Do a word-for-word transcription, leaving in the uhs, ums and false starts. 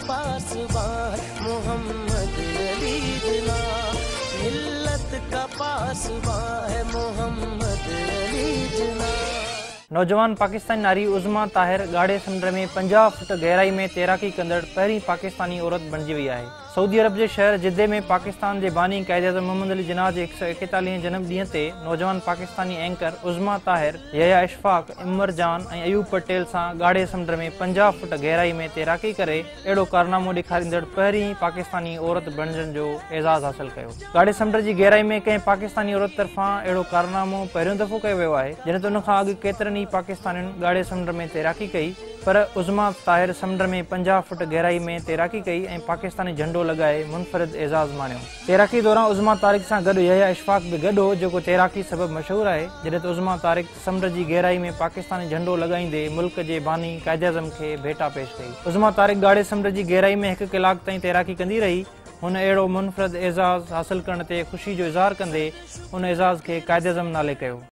पासबान मोहम्मद अली जना, मिल्लत का पासबान है मोहम्मद अली जना। नौजवान पाकिस्तानी नारी उज़मा ताहिर गाढ़े समुंड में पंजाह फुट गहराई में तैराकी कंदड़ पहिरीं पाकिस्तानी औरत बणिजी वई आहे। सऊदी अरब जे शहर जिद्दे में पाकिस्तान जे बानी कायदे-आज़म मोहम्मद अली जिन्ना जे एक सौ एकतालीह जनम ॾींहं ते नौजवान पाकिस्तानी एंकर उज़मा ताहिर, यहया इशफाक, इमर जान ऐं अयूब पटेल सां गाढ़े समुंड में पंजाह फुट गहराई में तैराकी करे अहिड़ो कारनामो ॾेखारींदड़ पहिरीं पाकिस्तानी औरत बणिजण जो एज़ाज़ हासिल कयो। गाढ़े समुंड जी गहराई में कंहिं पाकिस्तानी औरत तरफ़ां अहिड़ो कारनामो पहिरियों दफ़ो कयो वियो आहे। जॾहिं त उन खां अॻु केतिरनि ई पाकिस्तानियुनि गाढ़े समुंड में तैराकी कई, पर उज़मा ताहिर समुंड में पंजाह फुट गहराई में तैराकी कई ऐं पाकिस्तानी झंडो लॻाए मुनफ़रिद एज़ाज़ माणियो। तैराकी दौरान उज़मा तारिक सां गॾु यहया इशफाक बि गॾु हो, जेको तैराकी सबबि मशहूरु आहे। जॾहिं त उज़मा तारिक समुंड जी गहराई में पाकिस्तानी झंडो लॻाईंदे मुल्क जे बानी कायदे-आज़म खे भेटा पेश कई। उज़मा तारिक गाढ़े समुंड जी गहराई में हिकु कलाक ताईं तैराकी कंदी रही। हुन अहिड़ो मुनफ़रिद एज़ाज़ हासिल करण ते ख़ुशी जो इज़हार कंदे उन एज़ाज़ खे कायदे-आज़म नाले कयो।